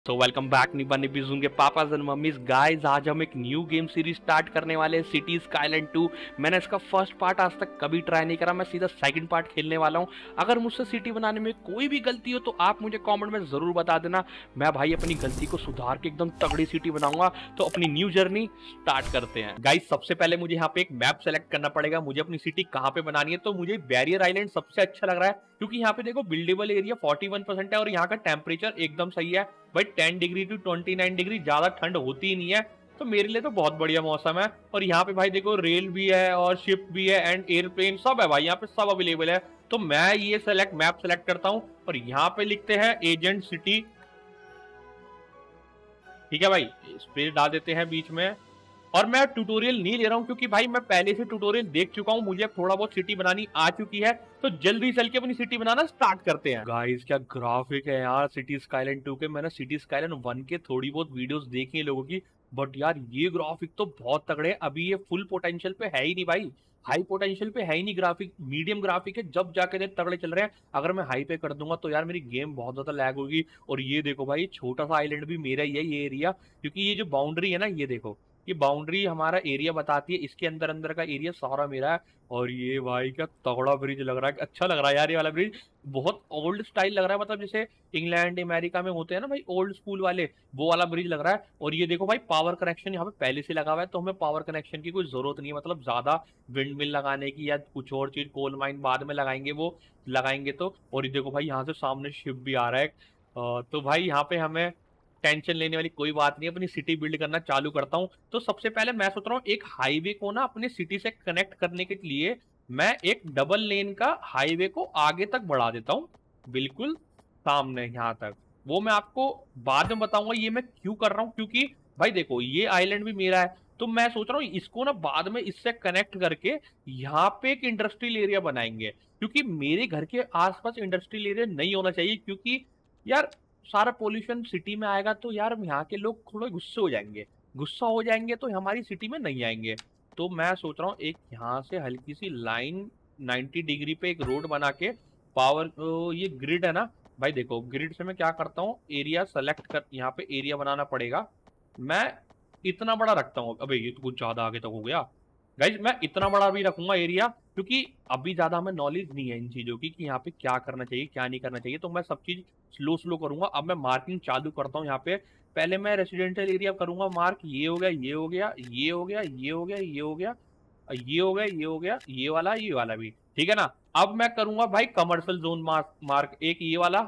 तो welcome back निब्बा निब्बी जून के papa's and mummies guys. आज हम एक न्यू गेम सीरीज स्टार्ट करने वाले हैं, सिटी स्काईलैंड 2। मैंने इसका फर्स्ट पार्ट आज तक कभी ट्राई नहीं करा, मैं सीधा सेकंड पार्ट खेलने वाला हूं। अगर मुझसे सिटी बनाने में कोई भी गलती हो तो आप मुझे कमेंट में जरूर बता देना। मैं भाई अपनी गलती को सुधार के एकदम तगड़ी सिटी बनाऊंगा। तो अपनी न्यू जर्नी स्टार्ट करते हैं गाइस। सबसे पहले मुझे यहाँ पे एक मैप सेलेक्ट करना पड़ेगा, मुझे अपनी सिटी कहाँ पे बनानी है। तो मुझे बैरियर आइलैंड सबसे अच्छा लग रहा है क्योंकि यहाँ पे देखो बिल्डेबल एरिया 41% है और यहाँ का टेम्परेचर एकदम सही है भाई। 10 डिग्री टू 29 डिग्री, ज्यादा ठंड होती ही नहीं है, तो मेरे लिए तो बहुत बढ़िया मौसम है। और यहाँ पे भाई देखो रेल भी है और शिप भी है एंड एयरप्लेन सब है भाई, यहाँ पे सब अवेलेबल है। तो मैं ये मैप सेलेक्ट करता हूँ और यहाँ पे लिखते हैं एजेंट सिटी। ठीक है भाई, इस पे डाल देते हैं बीच में। और मैं ट्यूटोरियल नहीं ले रहा हूँ क्योंकि भाई मैं पहले से ट्यूटोरियल देख चुका हूँ, मुझे थोड़ा बहुत सिटी बनानी आ चुकी है। तो जल्दी चल के अपनी सिटी बनाना स्टार्ट करते हैं। गाइस क्या ग्राफिक है यार सिटी स्काईलैंड 2 के। मैंने सिटी स्काईलैंड 1 के थोड़ी बहुत वीडियोस देखी है लोगों की, बट यार ये ग्राफिक तो बहुत तगड़े। अभी ये फुल पोटेंशियल पे है ही नहीं भाई, हाई पोटेंशियल पे है ही नहीं ग्राफिक, मीडियम ग्राफिक है। जब जाके देख तगड़े चल रहे हैं। अगर मैं हाई पे कर दूंगा तो यार मेरी गेम बहुत ज्यादा लैग होगी। और ये देखो भाई छोटा सा आइलैंड भी मेरा ही है ये एरिया, क्योंकि ये जो बाउंड्री है ना, ये देखो ये बाउंड्री हमारा एरिया बताती है, इसके अंदर अंदर का एरिया सारा मेरा है। और ये भाई क्या तगड़ा ब्रिज लग रहा है, अच्छा लग रहा है यार ये वाला ब्रिज। बहुत ओल्ड स्टाइल लग रहा है, मतलब जैसे इंग्लैंड अमेरिका में होते हैं ना भाई ओल्ड स्कूल वाले, वो वाला ब्रिज लग रहा है। और ये देखो भाई पावर कनेक्शन यहाँ पे पहले से लगा हुआ है, तो हमें पावर कनेक्शन की कोई जरूरत नहीं है, मतलब ज्यादा विंड मिल लगाने की या कुछ और चीज कोल माइन बाद में लगाएंगे वो लगाएंगे तो। और ये देखो भाई यहाँ से सामने शिप भी आ रहा है। तो भाई यहाँ पे हमें टेंशन लेने वाली कोई बात नहीं, अपनी सिटी बिल्ड करना चालू करता हूँ। तो सबसे पहले मैं सोच रहा हूँ एक हाईवे को ना अपनी सिटी से कनेक्ट करने के लिए मैं एक डबल लेन का हाईवे को आगे तक बढ़ा देता हूँ, बिल्कुल सामने यहाँ तक। वो मैं आपको बाद में बताऊंगा ये मैं क्यों कर रहा हूँ, क्योंकि भाई देखो ये आइलैंड भी मेरा है। तो मैं सोच रहा हूँ इसको ना बाद में इससे कनेक्ट करके यहाँ पे एक इंडस्ट्रियल एरिया बनाएंगे, क्योंकि मेरे घर के आसपास इंडस्ट्रियल एरिया नहीं होना चाहिए। क्योंकि यार सारा पोल्यूशन सिटी में आएगा तो यार यहाँ के लोग थोड़े गुस्से हो जाएंगे, गुस्सा हो जाएंगे तो हमारी सिटी में नहीं आएंगे। तो मैं सोच रहा हूँ एक यहाँ से हल्की सी लाइन 90 डिग्री पे एक रोड बना के पावर, ये ग्रिड है ना भाई, देखो ग्रिड से मैं क्या करता हूँ एरिया सेलेक्ट कर, यहाँ पे एरिया बनाना पड़ेगा। मैं इतना बड़ा रखता हूँ, अबे ये तो कुछ ज्यादा आगे तक हो गया गाइज। मैं इतना बड़ा भी रखूंगा एरिया क्योंकि अभी ज्यादा हमें नॉलेज नहीं है इन चीजों की कि यहाँ पे क्या करना चाहिए क्या नहीं करना चाहिए। तो मैं सब चीज स्लो स्लो करूंगा। अब मैं मार्किंग चालू करता हूँ यहाँ पे। पहले मैं रेसिडेंशियल एरिया करूंगा मार्क, ये हो गया ये हो गया ये हो गया ये हो गया ये हो गया ये हो गया ये हो गया ये वाला भी, ठीक है ना। अब मैं करूंगा भाई कमर्शियल जोन मार्क, एक ये वाला,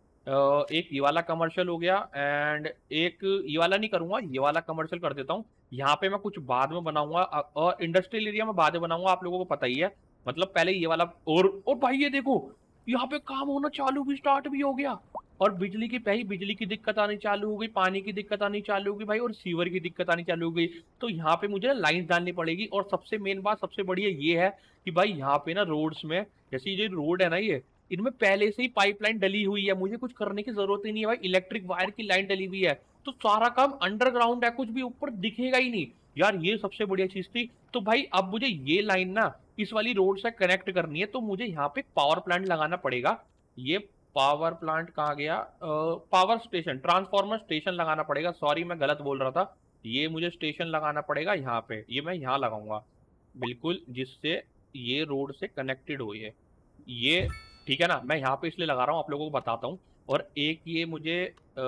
एक ये वाला कमर्शियल हो गया एंड एक ये वाला नहीं करूंगा, ये वाला कमर्शियल कर देता हूँ। यहाँ पे मैं कुछ बाद में बनाऊंगा और इंडस्ट्रियल एरिया में बाद में बनाऊंगा, आप लोगों को पता ही है। मतलब पहले ये वाला और भाई ये देखो यहाँ पे काम होना चालू भी स्टार्ट भी हो गया। और बिजली की पहली बिजली की दिक्कत आनी चालू हो गई, पानी की दिक्कत आनी चालू हो गई भाई, और सीवर की दिक्कत आनी चालू हो गई। तो यहाँ पे मुझे लाइन डालनी पड़ेगी। और सबसे मेन बात सबसे बढ़िया ये है कि भाई यहाँ पे ना रोड्स में, जैसे ये रोड है ना ये, इनमें पहले से ही पाइपलाइन डली हुई है, मुझे कुछ करने की जरूरत ही नहीं है भाई। इलेक्ट्रिक वायर की लाइन डली हुई है, तो सारा काम अंडरग्राउंड है, कुछ भी ऊपर दिखेगा ही नहीं यार। ये सबसे बढ़िया चीज थी। तो भाई अब मुझे ये लाइन ना इस वाली रोड से कनेक्ट करनी है, तो मुझे यहाँ पे पावर प्लांट लगाना पड़ेगा। ये पावर प्लांट कहाँ गया, पावर स्टेशन ट्रांसफॉर्मर स्टेशन लगाना पड़ेगा, सॉरी मैं गलत बोल रहा था। ये मुझे स्टेशन लगाना पड़ेगा यहाँ पे, ये मैं यहाँ लगाऊंगा बिल्कुल, जिससे ये रोड से कनेक्टेड हो ये ठीक है ना। मैं यहाँ पे इसलिए लगा रहा हूँ, आप लोगों को बताता हूँ। और एक ये मुझे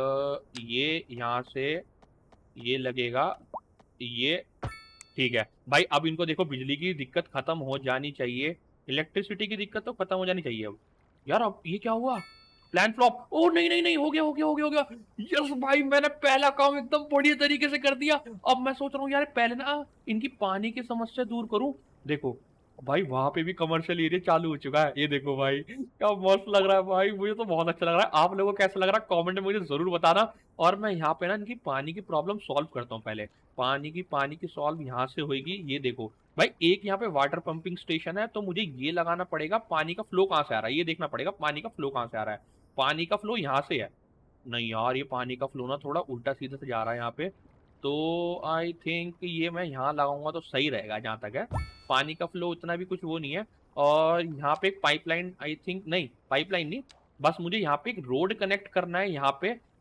ये यहाँ से ये लगेगा ये, ठीक है भाई। अब इनको देखो बिजली की दिक्कत खत्म हो जानी चाहिए, इलेक्ट्रिसिटी की दिक्कत तो खत्म हो जानी चाहिए अब। यार अब ये क्या हुआ, प्लान फ्लॉप, ओ नहीं नहीं नहीं, हो गया हो गया हो गया हो गया। यस भाई मैंने पहला काम एकदम बढ़िया तरीके से कर दिया। अब मैं सोच रहा हूँ यार पहले ना इनकी पानी की समस्या दूर करूँ। देखो भाई वहां पे भी कमर्शियल एरिया चालू हो चुका है, ये देखो भाई क्या मस्त लग रहा है भाई, मुझे तो बहुत अच्छा लग रहा है। आप लोगों को कैसा लग रहा है कमेंट में मुझे जरूर बताना। और मैं यहाँ पे ना इनकी पानी की प्रॉब्लम सॉल्व करता हूँ पहले। पानी की सॉल्व यहाँ से होगी, ये देखो भाई एक यहाँ पे वाटर पंपिंग स्टेशन है, तो मुझे ये लगाना पड़ेगा। पानी का फ्लो कहाँ से आ रहा है ये देखना पड़ेगा, पानी का फ्लो कहाँ से आ रहा है। पानी का फ्लो यहाँ से है, नहीं यार ये पानी का फ्लो ना थोड़ा उल्टा सीधा से जा रहा है यहाँ पे। तो आई थिंक ये मैं यहाँ लगाऊंगा तो सही रहेगा जहाँ तक है। पानी का फ्लो इतना भी कुछ वो नहीं है। और यहाँ पे एक पाइपलाइन, आई थिंक नहीं पाइपलाइन नहीं, बस मुझे यहाँ पे एक रोड कनेक्ट करना है यहाँ पे।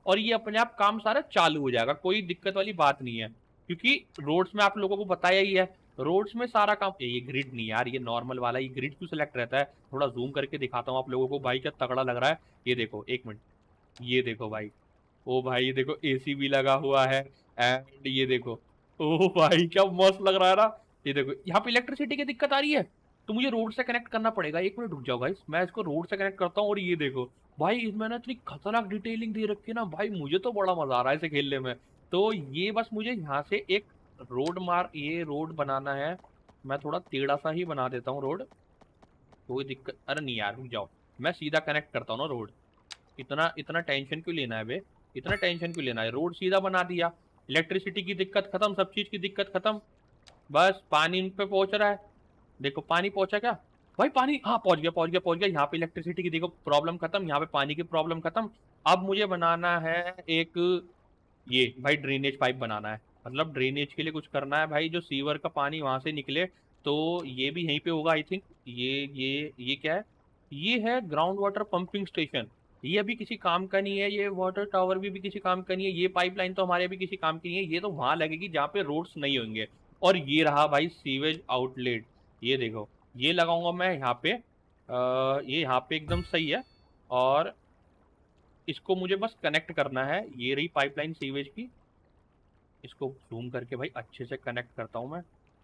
और ये अपने आप काम सारा चालू हो जाएगा, कोई दिक्कत वाली बात नहीं है। क्योंकि रोड्स में आप लोगों को बताया ही है, रोड्स में सारा काम। ये ग्रिड नहीं यार, ये नॉर्मल वाला, ये ग्रिड क्यों सिलेक्ट रहता है? थोड़ा जूम करके दिखाता हूँ आप लोगों को भाई, क्या तगड़ा लग रहा है। ये देखो, एक मिनट, ये देखो भाई, ओ भाई ये देखो एसी भी लगा हुआ है। एंड ये देखो, ओ भाई क्या मस्त लग रहा है ना। ये देखो यहाँ पे इलेक्ट्रिसिटी की दिक्कत आ रही है, तो मुझे रोड से कनेक्ट करना पड़ेगा। एक मिनट रुक जाओ गाइस, मैं इसको रोड से कनेक्ट करता हूँ। और ये देखो भाई, इसमें ना इतनी खतरनाक डिटेलिंग दे रखी है ना भाई, मुझे तो बड़ा मजा आ रहा है इसे खेलने में। तो ये बस मुझे यहाँ से एक ये रोड बनाना है। मैं थोड़ा टेढ़ा सा ही बना देता हूँ रोड, कोई दिक्कत। अरे नहीं यार रुक जाओ, मैं सीधा कनेक्ट करता हूँ ना रोड। इतना इतना टेंशन क्यों लेना है बे, इतना टेंशन क्यों लेना है? रोड सीधा बना दिया, इलेक्ट्रिसिटी की दिक्कत खत्म, सब चीज की दिक्कत खत्म। बस पानी इन पे पहुंच रहा है। देखो पानी पहुंचा क्या भाई? पानी हाँ पहुंच गया, पहुंच गया, पहुंच गया। यहाँ पे इलेक्ट्रिसिटी की देखो प्रॉब्लम खत्म, यहाँ पे पानी की प्रॉब्लम खत्म। अब मुझे बनाना है एक ये भाई ड्रेनेज पाइप बनाना है, मतलब ड्रेनेज के लिए कुछ करना है भाई, जो सीवर का पानी वहां से निकले। तो ये भी यहीं पे होगा आई थिंक। ये क्या है? ये है ग्राउंड वाटर पंपिंग स्टेशन। ये अभी किसी काम का नहीं है, ये वाटर टावर भी किसी काम का नहीं है, ये पाइपलाइन तो हमारे अभी किसी काम की नहीं है। ये तो वहां लगेगी जहाँ पे रोड्स नहीं होंगे। और ये रहा भाई सीवेज आउटलेट, ये देखो, ये लगाऊंगा मैं यहाँ पे। ये यहाँ पे एकदम सही है। और इसको मुझे बस कनेक्ट करना है, ये रही पाइपलाइन सीवेज की। इसको जूम करके भाई अच्छे से कनेक्ट करता हूँ मैं।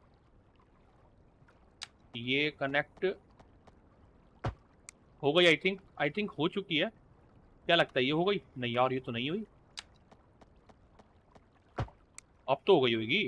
ये कनेक्ट हो गई आई थिंक हो चुकी है। क्या लगता है ये हो गई? नहीं यार ये तो नहीं हुई। अब तो हो गई होगी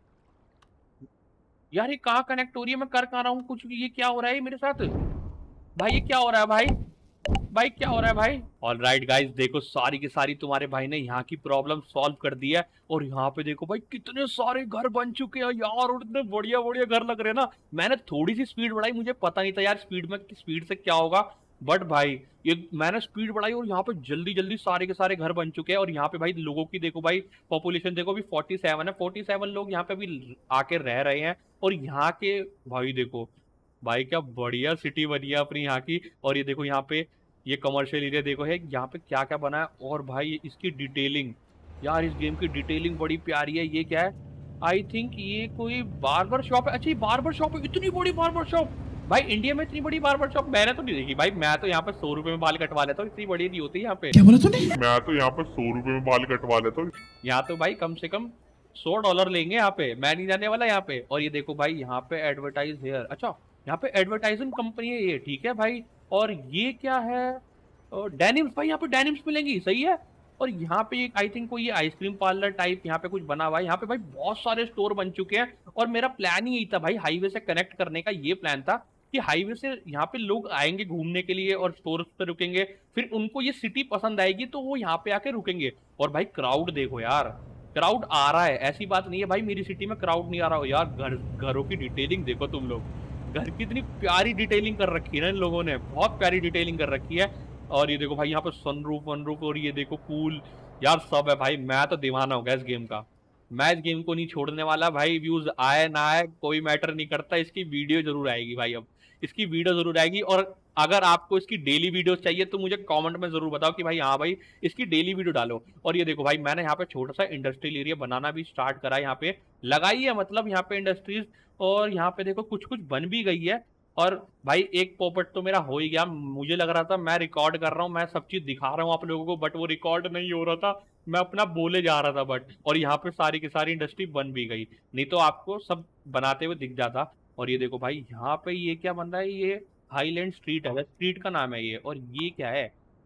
यार। ये कहाँ कनेक्ट हो रही है? मैं कर कहाँ रहा हूँ कुछ भी? ये क्या हो रहा है मेरे साथ भाई? ये क्या हो रहा है भाई? भाई क्या हो रहा है भाई? ऑल राइट गाइज, देखो सारी की सारी तुम्हारे भाई ने यहाँ की प्रॉब्लम सॉल्व कर दी है। और यहाँ पे देखो भाई कितने सारे घर बन चुके हैं यार, और इतने बढ़िया बढ़िया घर लग रहे हैं ना। मैंने थोड़ी सी स्पीड बढ़ाई, मुझे पता नहीं था यार स्पीड से क्या होगा। बट भाई ये मैंने स्पीड बढ़ाई और यहाँ पे जल्दी जल्दी सारे के सारे घर बन चुके हैं। और यहाँ पे भाई लोगों की देखो भाई, पॉपुलेशन देखो अभी 47 है, 47 लोग यहाँ पे अभी आके रह रहे हैं। और यहाँ के भाई देखो भाई क्या बढ़िया सिटी बनी है अपनी यहाँ की। और ये देखो यहाँ पे ये कमर्शियल एरिया देखो है, यहाँ पे क्या क्या बना है। और भाई इसकी डिटेलिंग यार, इस गेम की डिटेलिंग बड़ी प्यारी है। ये क्या है? आई थिंक ये कोई बार्बर शॉप है। अच्छा ये बार्बर शॉप है, इतनी बड़ी बार्बर शॉप भाई? इंडिया में इतनी बड़ी बार्बर शॉप मैंने तो नहीं देखी भाई। मैं तो यहाँ पे 100 रुपए में बाल कटवा लेता हूँ, इतनी बड़ी नहीं होती यहाँ पे। क्या बोला तूने? मैं तो यहाँ पे 100 रुपए में बाल कटवा लेता हूँ। यहाँ तो भाई कम से कम $100 लेंगे यहाँ पे, मैं नहीं जाने वाला यहाँ पे। और ये देखो भाई यहाँ पे एडवर्टाइज हेयर, अच्छा यहाँ पे एडवर्टाइजिंग कंपनी है ये, ठीक है भाई। और ये क्या है? डेनिम्स भाई, यहाँ पे डेनिम्स मिलेंगी, सही है। और यहाँ पे आई थिंक कोई आइसक्रीम पार्लर टाइप यहाँ पे कुछ बना हुआ है। यहाँ पे भाई बहुत सारे स्टोर बन चुके हैं। और मेरा प्लान ही यही था भाई, हाईवे से कनेक्ट करने का ये प्लान था कि हाईवे से यहाँ पे लोग आएंगे घूमने के लिए और स्टोर पे रुकेंगे, फिर उनको ये सिटी पसंद आएगी तो वो यहाँ पे आके रुकेंगे। और भाई क्राउड देखो यार, क्राउड आ रहा है, ऐसी बात नहीं है भाई मेरी सिटी में क्राउड नहीं आ रहा हो यार। घरों की डिटेलिंग देखो तुम लोग, घर की इतनी प्यारी डिटेलिंग कर रखी है ना इन लोगों ने, बहुत प्यारी डिटेलिंग कर रखी है। और ये देखो भाई यहाँ पे सनरूफ वनरूफ, और ये देखो पूल यार, सब है भाई। मैं तो दीवाना हो गया इस गेम का, मैं इस गेम को नहीं छोड़ने वाला भाई। व्यूज आए ना आए कोई मैटर नहीं करता, इसकी वीडियो जरूर आएगी भाई। अब इसकी वीडियो जरूर आएगी। और अगर आपको इसकी डेली वीडियो चाहिए तो मुझे कमेंट में जरूर बताओ कि भाई हाँ भाई इसकी डेली वीडियो डालो। और ये देखो भाई मैंने यहाँ पे छोटा सा इंडस्ट्रियल एरिया बनाना भी स्टार्ट करा है, यहाँ पे लगाई है मतलब यहाँ पे इंडस्ट्रीज। और यहाँ पे देखो कुछ कुछ बन भी गई है। और भाई एक पॉपट तो मेरा हो ही गया, मुझे लग रहा था मैं रिकॉर्ड कर रहा हूँ, मैं सब चीज दिखा रहा हूँ आप लोगों को, बट वो रिकॉर्ड नहीं हो रहा था, मैं अपना बोले जा रहा था बट। और यहाँ पे सारी की सारी इंडस्ट्री बन भी गई, नहीं तो आपको सब बनाते हुए दिख जाता। और ये देखो भाई यहाँ पे ये क्या बन रहा है? ये हाईलैंड स्ट्रीट है, स्ट्रीट का नाम है ये। और ये क्या है?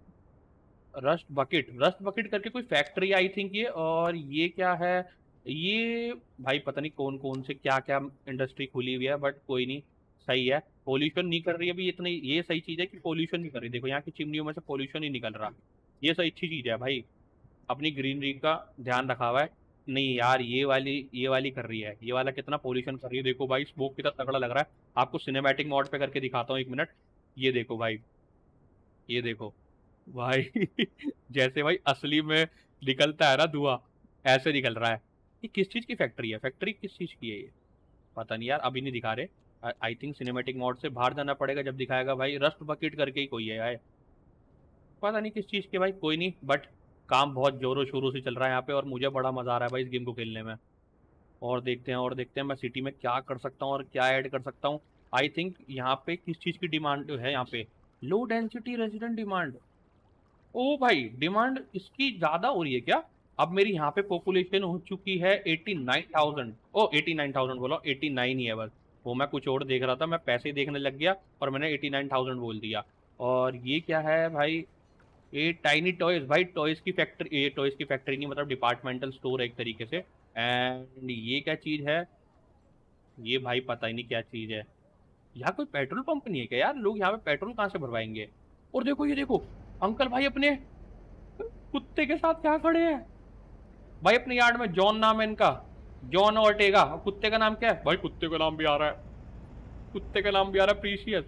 रस्ट बकेट, रस्ट बकेट करके कोई फैक्ट्री आई थिंक ये। और ये क्या है? ये भाई पता नहीं कौन कौन से क्या क्या इंडस्ट्री खुली हुई है, बट कोई नहीं, सही है। पोल्यूशन नहीं कर रही है अभी इतनी, ये सही चीज है कि पोल्यूशन नहीं कर रही। देखो यहाँ की चिमनियों में से पोल्यूशन ही निकल रहा, ये सही अच्छी चीज है भाई। अपनी ग्रीनरी का ध्यान रखा हुआ है। नहीं यार ये वाली कर रही है, ये वाला कितना पोल्यूशन कर रही है। देखो भाई स्मोक कितना तगड़ा लग रहा है, आपको सिनेमैटिक मोड पे करके दिखाता हूँ, एक मिनट। ये देखो भाई, ये देखो भाई जैसे भाई असली में निकलता है ना धुआं, ऐसे निकल रहा है। ये किस चीज की फैक्ट्री है? फैक्ट्री किस चीज की है ये? पता नहीं यार, अभी नहीं दिखा रहे। आई थिंक सिनेमैटिक मोड से बाहर जाना पड़ेगा जब दिखाएगा भाई। रस्ट बकेट करके ही कोई है यार, पता नहीं किस चीज के भाई, कोई नहीं। बट काम बहुत जोरों शोरों से चल रहा है यहाँ पे और मुझे बड़ा मजा आ रहा है भाई इस गेम को खेलने में। और देखते हैं मैं सिटी में क्या कर सकता हूँ और क्या ऐड कर सकता हूँ। आई थिंक यहाँ पे किस चीज़ की डिमांड है यहाँ पे, लो डेंसिटी रेजिडेंट डिमांड। ओ भाई डिमांड इसकी ज़्यादा हो रही है क्या? अब मेरी यहाँ पे पॉपुलेशन हो चुकी है 89,000। ओ 89,000 बोला, 89 ही है बस। वो मैं कुछ और देख रहा था, मैं पैसे देखने लग गया और मैंने 89,000 बोल दिया। और ये क्या है भाई? ये टाइनी टॉयज भाई, टॉयज की फैक्ट्री, ये टॉयज की फैक्ट्री नहीं मतलब डिपार्टमेंटल स्टोर है एक तरीके से। एंड ये क्या चीज़ है? ये भाई पता ही नहीं क्या चीज़ है। यहाँ कोई पेट्रोल पंप नहीं है क्या यार? लोग यहाँ पे पेट्रोल कहाँ से भरवाएंगे? और देखो ये देखो, अंकल भाई अपने कुत्ते के साथ क्या खड़े हैं भाई। अपने यार्ड में जॉन नाम है इनका, जॉन ऑर्टेगा। कुत्ते का नाम क्या है भाई? कुत्ते का नाम भी आ रहा है, कुत्ते का नाम भी आ रहा है प्रीशियस।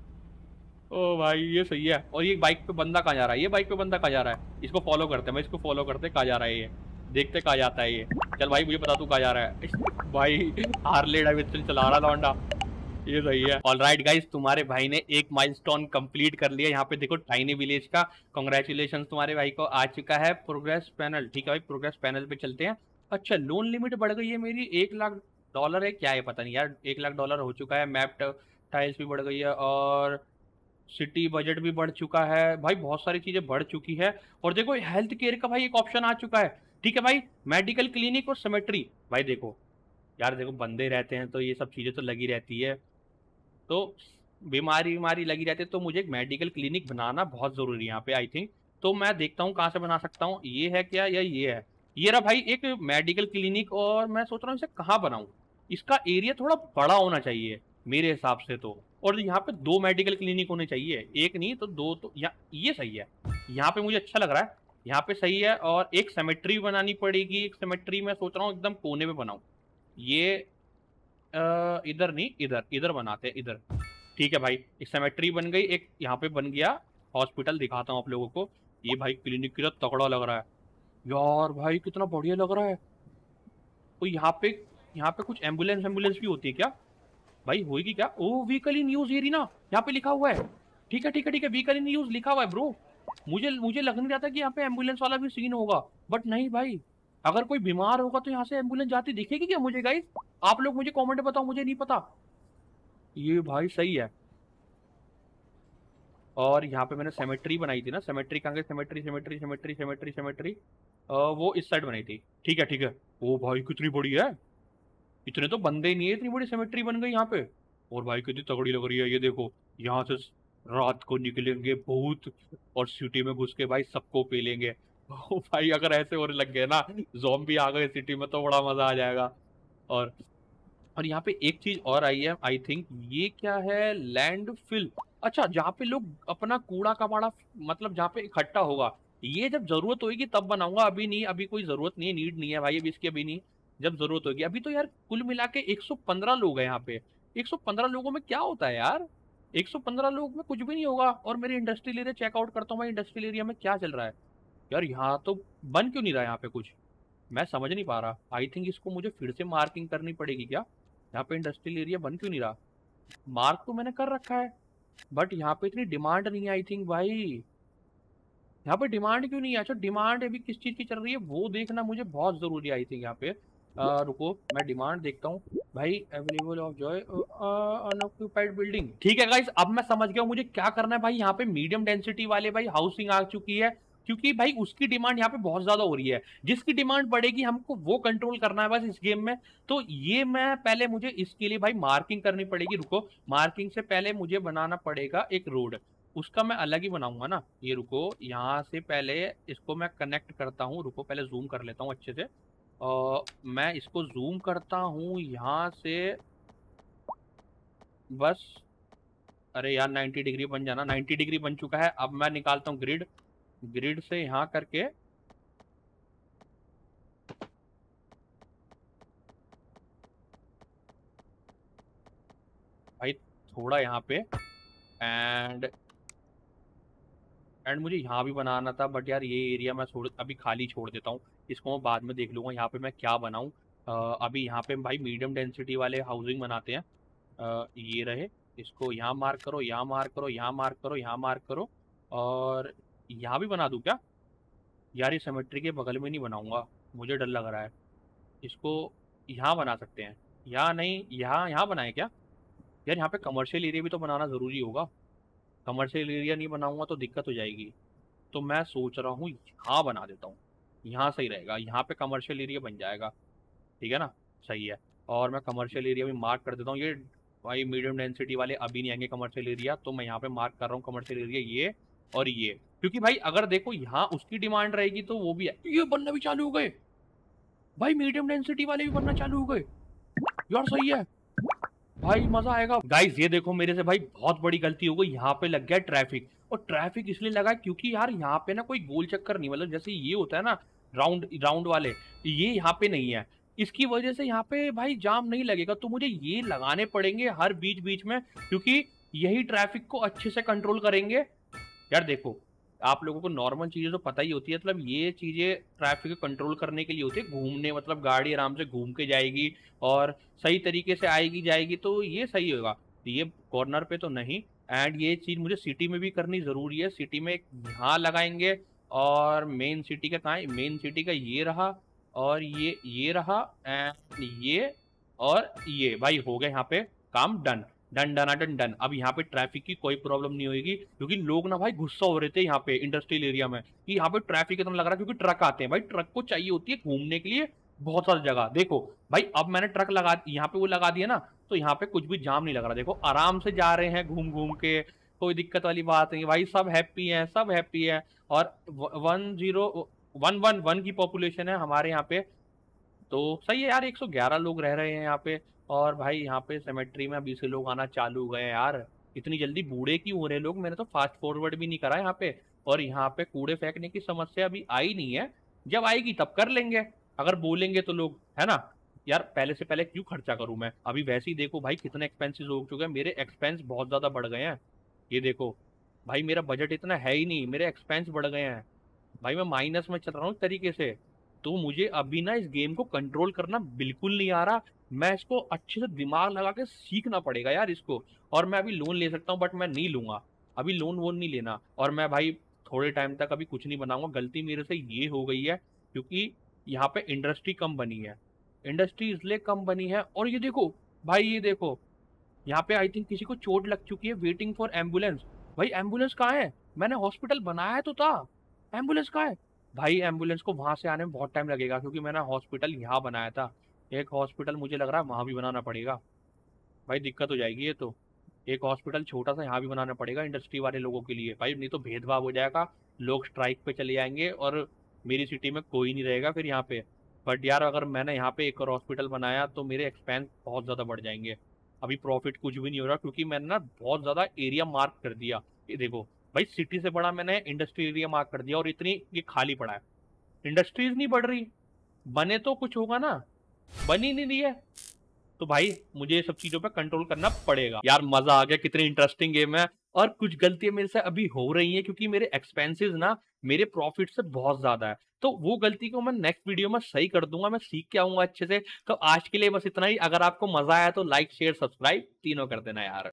ओ भाई ये सही है। और ये बाइक पे बंदा कहाँ जा रहा है? ये बाइक पे बंदा कहाँ जा रहा है? इसको फॉलो करते हैं, मैं इसको फॉलो करते कहाँ जा रहा है ये, देखते कहाँ जाता है ये। चल भाई मुझे बता तू कहाँ जा रहा है। भाई हार्ले डेविडसन चला रहा लौंडा, ये सही है। ऑलराइट गाइस, तुम्हारे भाई ने एक माइलस्टोन कंप्लीट कर लिया। यहाँ पे देखो टाइनी विलेज का, कांग्रेचुलेशन तुम्हारे भाई को आ चुका है प्रोग्रेस पैनल। ठीक है भाई, प्रोग्रेस पैनल पे चलते हैं। अच्छा लोन लिमिट बढ़ गई है मेरी, $1 लाख है क्या है पता नहीं यार। $1 लाख हो चुका है। मैप टाइल्स भी बढ़ गई है और सिटी बजट भी बढ़ चुका है भाई, बहुत सारी चीजें बढ़ चुकी है। और देखो हेल्थ केयर का भाई एक ऑप्शन आ चुका है। ठीक है भाई, मेडिकल क्लिनिक और सेमेट्री। भाई देखो यार, देखो बंदे रहते हैं तो ये सब चीजें तो लगी रहती है, तो बीमारी बीमारी लगी रहती है, तो मुझे एक मेडिकल क्लिनिक बनाना बहुत ज़रूरी है यहाँ पे आई थिंक। तो मैं देखता हूँ कहाँ से बना सकता हूँ। ये है क्या या ये है? ये रहा भाई एक मेडिकल क्लिनिक। और मैं सोच रहा हूँ इसे कहाँ बनाऊँ। इसका एरिया थोड़ा बड़ा होना चाहिए मेरे हिसाब से तो। और यहाँ पे 2 मेडिकल क्लिनिक होने चाहिए, एक नहीं तो 2। तो ये सही है, यहाँ पे मुझे अच्छा लग रहा है, यहाँ पे सही है। और एक सेमेट्री बनानी पड़ेगी। एक सेमेट्री मैं सोच रहा हूँ एकदम कोने में बनाऊँ। ये इधर नहीं, इधर इधर बनाते हैं, इधर। ठीक है भाई, एक सेमेट्री बन गई, एक यहाँ पे बन गया हॉस्पिटल। दिखाता हूँ आप लोगों को। ये भाई क्लिनिक कितना तगड़ा लग रहा है यार भाई, कितना बढ़िया लग रहा है। तो यहाँ पे कुछ एम्बुलेंस एम्बुलेंस भी होती है क्या भाई? होगी क्या? ओ व्हीकल इन यूज एरिया ना, यहाँ पे लिखा हुआ है। ठीक है ठीक है ठीक है, व्हीकल इन यूज लिखा हुआ है ब्रो। मुझे लग नहीं रहा था कि यहाँ पे एम्बुलेंस वाला भी सीन होगा, बट नहीं भाई। अगर कोई बीमार होगा तो यहाँ से एम्बुलेंस जाती दिखेगी क्या मुझे गाइस? आप लोग मुझे कमेंट में बताओ, मुझे नहीं पता। ये भाई सही है। और यहाँ पे मैंने सेमेट्री बनाई थी ना, सेमेट्री कहाँ गई? Cemetery cemetery cemetery cemetery cemetery, वो इस साइड बनाई थी। ठीक है ठीक है। ओ भाई कितनी बड़ी है, इतने तो बंदे ही नहीं है, इतनी बड़ी सेमेट्री बन गई यहाँ पे। और भाई कितनी तगड़ी लग रही है ये देखो। यहाँ से रात को निकलेंगे भूत और सिटी में घुस के भाई सबको पेलेंगे। ओ भाई अगर ऐसे होने लग गए ना, ज़ॉम्बी आ गए सिटी में, तो बड़ा मजा आ जाएगा। और और यहाँ पे एक चीज और आई है आई थिंक, ये क्या है? लैंडफिल। अच्छा, जहाँ पे लोग अपना कूड़ा कबाड़ा मतलब जहाँ पे इकट्ठा होगा, ये जब जरूरत होगी तब बनाऊंगा, अभी नहीं। अभी कोई जरूरत नहीं है, नीड नहीं है भाई अभी इसकी, अभी नहीं। जब जरूरत होगी। अभी तो यार कुल मिला के 115 लोग हैं यहाँ पे। 115 लोगों में क्या होता है यार? 115 लोग में कुछ भी नहीं होगा। और मेरे इंडस्ट्रियल एरिया चेकआउट करता हूँ भाई, इंडस्ट्रियल एरिया में क्या चल रहा है यार? यहाँ तो बन क्यों नहीं रहा यहाँ पे कुछ? मैं समझ नहीं पा रहा। आई थिंक इसको मुझे फिर से मार्किंग करनी पड़ेगी क्या? यहाँ पे इंडस्ट्रियल एरिया बन क्यों नहीं रहा? मार्क तो मैंने कर रखा है, बट यहाँ पे इतनी डिमांड नहीं है आई थिंक भाई। यहाँ पे डिमांड क्यों नहीं है? अच्छा डिमांड अभी किस चीज़ की चल रही है वो देखना मुझे बहुत ज़रूरी है आई थिंक यहाँ पे। रुको मैं डिमांड देखता हूँ भाई। Available of joy unoccupied building. ठीक है गाइस, अब मैं समझ गया हूँ मुझे क्या करना है भाई। यहाँ पे मीडियम डेंसिटी वाले भाई हाउसिंग आ चुकी है, क्योंकि भाई उसकी डिमांड यहाँ पे बहुत ज्यादा हो रही है। जिसकी डिमांड बढ़ेगी हमको वो कंट्रोल करना है बस इस गेम में। तो ये मैं पहले मुझे इसके लिए भाई मार्किंग करनी पड़ेगी। रुको, मार्किंग से पहले मुझे बनाना पड़ेगा एक रोड। उसका मैं अलग ही बनाऊंगा ना। ये रुको, यहाँ से पहले इसको मैं कनेक्ट करता हूँ। रुको पहले जूम कर लेता हूँ अच्छे से। मैं इसको जूम करता हूँ यहाँ से बस। अरे यार 90 डिग्री बन जाना, 90 डिग्री बन चुका है। अब मैं निकालता हूँ ग्रिड, ग्रिड से यहाँ करके भाई थोड़ा यहाँ पे एंड मुझे यहाँ भी बनाना था, बट यार ये एरिया मैं अभी खाली छोड़ देता हूँ। इसको मैं बाद में देख लूंगा यहाँ पे मैं क्या बनाऊँ। अभी यहाँ पे भाई मीडियम डेंसिटी वाले हाउसिंग बनाते हैं। ये रहे, इसको यहाँ मार्क करो, यहाँ मार्क करो, यहाँ मार्क करो, यहाँ मार्क करो। और यहाँ भी बना दूँ क्या? यार इस सेमेट्री के बगल में नहीं बनाऊंगा, मुझे डर लग रहा है। इसको यहाँ बना सकते हैं, यहाँ नहीं, यहाँ यहाँ बनाए क्या? यार यहाँ पे कमर्शियल एरिया भी तो बनाना ज़रूरी होगा। कमर्शियल एरिया नहीं बनाऊंगा तो दिक्कत हो जाएगी। तो मैं सोच रहा हूँ यहाँ बना देता हूँ, यहाँ सही रहेगा, यहाँ पे कमर्शियल एरिया बन जाएगा। ठीक है ना, सही है। और मैं कमर्शियल एरिया भी मार्क कर देता हूँ। ये भाई मीडियम डेंसिटी वाले अभी नहीं आएंगे कमर्शियल एरिया, तो मैं यहाँ पे मार्क कर रहा हूँ कमर्शियल एरिया ये और ये, क्योंकि भाई अगर देखो यहाँ उसकी डिमांड रहेगी तो वो भी है। ये बनना भी चालू हो गए भाई, मीडियम डेंसिटी वाले भी बनना चालू हो गए यार, सही है भाई, मजा आएगा। गाइस ये देखो मेरे से भाई बहुत बड़ी गलती हो गई, यहाँ पे लग गया ट्रैफिक। और ट्रैफिक इसलिए लगा क्योंकि यार यहाँ पे ना कोई गोल चक्कर नहीं, मतलब जैसे ये होता है ना राउंड राउंड वाले, ये यहाँ पे नहीं है। इसकी वजह से यहाँ पे भाई जाम नहीं लगेगा, तो मुझे ये लगाने पड़ेंगे हर बीच बीच में, क्योंकि यही ट्रैफिक को अच्छे से कंट्रोल करेंगे। यार देखो, आप लोगों को नॉर्मल चीजें तो पता ही होती है, मतलब ये चीजें ट्रैफिक को कंट्रोल करने के लिए होती है, घूमने, मतलब गाड़ी आराम से घूम के जाएगी और सही तरीके से आएगी जाएगी, तो ये सही होगा। ये कॉर्नर पे तो नहीं। एंड ये चीज मुझे सिटी में भी करनी जरूरी है। सिटी में यहाँ लगाएंगे, और मेन सिटी का कहाँ है? मेन सिटी का ये रहा, और ये रहा, एंड ये और ये। भाई हो गया यहाँ पे काम done done done done done. अब यहाँ पे ट्रैफिक की कोई प्रॉब्लम नहीं होगी, क्योंकि लोग ना भाई गुस्सा हो रहे थे यहाँ पे इंडस्ट्रियल एरिया में कि यहाँ पे ट्रैफिक इतना लग रहा है, क्योंकि ट्रक आते हैं भाई, ट्रक को चाहिए होती है घूमने के लिए बहुत सारी जगह। देखो भाई अब मैंने ट्रक लगा यहाँ पे वो लगा दिया ना, तो यहाँ पे कुछ भी जाम नहीं लग रहा। देखो आराम से जा रहे हैं घूम घूम के, कोई दिक्कत वाली बात नहीं भाई, सब हैप्पी है, सब हैप्पी है। और 10111 की पॉपुलेशन है हमारे यहाँ पे, तो सही है यार। 111 लोग रह रहे हैं यहाँ पे। और भाई यहाँ पे सेमेट्री में अभी से लोग आना चालू हो गए हैं यार। इतनी जल्दी बूढ़े क्यों हो रहे हैं लोग? मैंने तो फास्ट फॉरवर्ड भी नहीं करा यहाँ पे। और यहाँ पे कूड़े फेंकने की समस्या अभी आई नहीं है, जब आएगी तब कर लेंगे, अगर बोलेंगे तो लोग, है ना। यार पहले से पहले क्यों खर्चा करूं मैं? अभी वैसे ही देखो भाई कितने एक्सपेंसेस हो चुके हैं, मेरे एक्सपेंस बहुत ज्यादा बढ़ गए हैं। ये देखो भाई, मेरा बजट इतना है ही नहीं, मेरे एक्सपेंस बढ़ गए हैं भाई, मैं माइनस में चल रहा हूँ एक तरीके से। तो मुझे अभी ना इस गेम को कंट्रोल करना बिल्कुल नहीं आ रहा। मैं इसको अच्छे से दिमाग लगा के सीखना पड़ेगा यार इसको। और मैं अभी लोन ले सकता हूँ, बट मैं नहीं लूंगा अभी, लोन वोन नहीं लेना। और मैं भाई थोड़े टाइम तक अभी कुछ नहीं बनाऊंगा। गलती मेरे से ये हो गई है क्योंकि यहाँ पे इंडस्ट्री कम बनी है, इंडस्ट्री इसलिए कम बनी है। और ये देखो भाई, ये देखो यहाँ पे आई थिंक किसी को चोट लग चुकी है, वेटिंग फॉर एम्बुलेंस। भाई एम्बुलेंस कहाँ है? मैंने हॉस्पिटल बनाया तो था, एम्बुलेंस कहाँ है? भाई एम्बुलेंस को वहां से आने में बहुत टाइम लगेगा, क्योंकि मैंने हॉस्पिटल यहाँ बनाया था। एक हॉस्पिटल मुझे लग रहा है वहां भी बनाना पड़ेगा। भाई दिक्कत हो जाएगी ये तो। एक हॉस्पिटल छोटा सा यहाँ भी बनाना पड़ेगा इंडस्ट्री वाले लोगों के लिए भाई, नहीं तो भेदभाव हो जाएगा, लोग स्ट्राइक पे चले जाएंगे और मेरी सिटी में कोई नहीं रहेगा फिर यहाँ पे। बट यार अगर मैंने यहाँ पे एक और हॉस्पिटल बनाया तो मेरे एक्सपेंस बहुत ज़्यादा बढ़ जाएंगे। अभी प्रॉफिट कुछ भी नहीं हो रहा, क्योंकि मैंने ना बहुत ज़्यादा एरिया मार्क कर दिया। ये देखो भाई, सिटी से बड़ा मैंने इंडस्ट्री एरिया मार्क कर दिया, और इतनी ये खाली पड़ा है। इंडस्ट्रीज नहीं बढ़ रही, बने तो कुछ होगा ना, बनी नहीं रही है। तो भाई मुझे ये सब चीजों पे कंट्रोल करना पड़ेगा। यार मजा आ गया, कितनी इंटरेस्टिंग गेम है। और कुछ गलतियां मेरे से अभी हो रही हैं, क्योंकि मेरे एक्सपेंसेस ना मेरे प्रॉफिट से बहुत ज्यादा है। तो वो गलती को मैं नेक्स्ट वीडियो में सही कर दूंगा, मैं सीख के आऊंगा अच्छे से। तो आज के लिए बस इतना ही। अगर आपको मजा आया तो लाइक शेयर सब्सक्राइब तीनों कर देना यार।